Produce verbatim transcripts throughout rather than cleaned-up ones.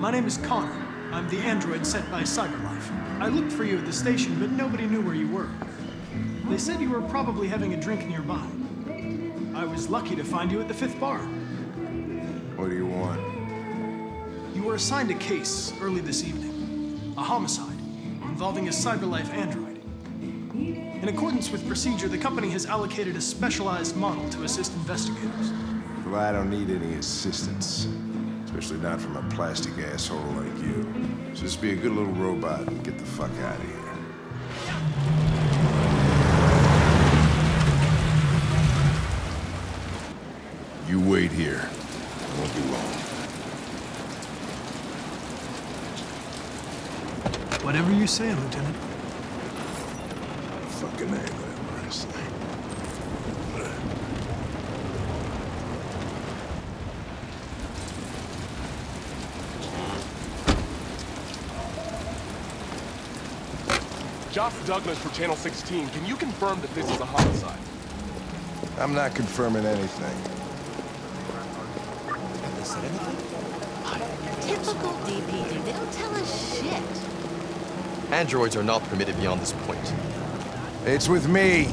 My name is Connor. I'm the android sent by CyberLife. I looked for you at the station, but nobody knew where you were. They said you were probably having a drink nearby. I was lucky to find you at the fifth bar. What do you want? You were assigned a case early this evening. A homicide involving a CyberLife android. In accordance with procedure, the company has allocated a specialized model to assist investigators. Well, I don't need any assistance. Especially not from a plastic asshole like you. So just be a good little robot and get the fuck out of here. You wait here. I won't be long. Whatever you say, Lieutenant. Fucking A, whatever I say. Josh Douglas for Channel sixteen. Can you confirm that this is a homicide? I'm not confirming anything. Have they said anything? Typical D P D. They don't tell us shit. Androids are not permitted beyond this point. It's with me.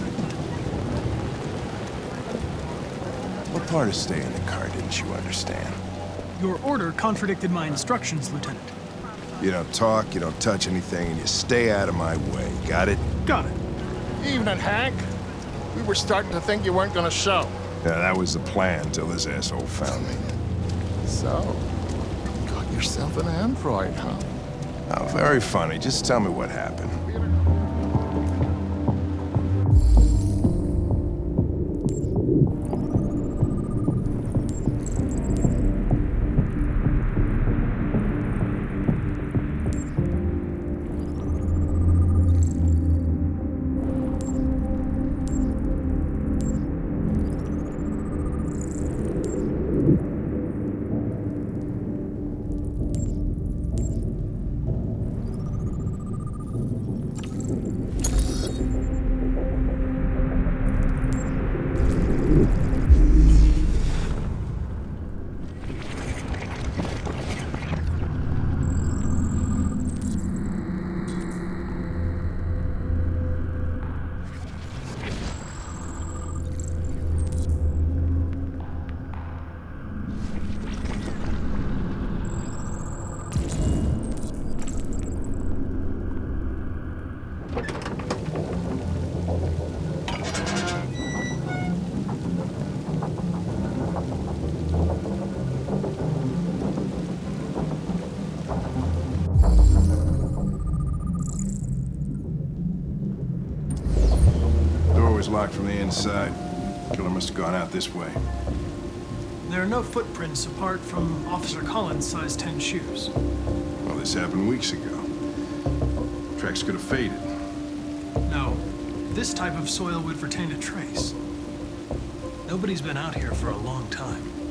What part of staying in the car didn't you understand? Your order contradicted my instructions, Lieutenant. You don't talk, you don't touch anything, and you stay out of my way. Got it? Got it. Evening, Hank. We were starting to think you weren't gonna show. Yeah, that was the plan till this asshole found me. So, got yourself an android, huh? Oh, very funny. Just tell me what happened. Locked from the inside. Killer must have gone out this way. There are no footprints apart from Officer Collins' size ten shoes. Well, this happened weeks ago. Tracks could have faded. No, this type of soil would retain a trace. Nobody's been out here for a long time.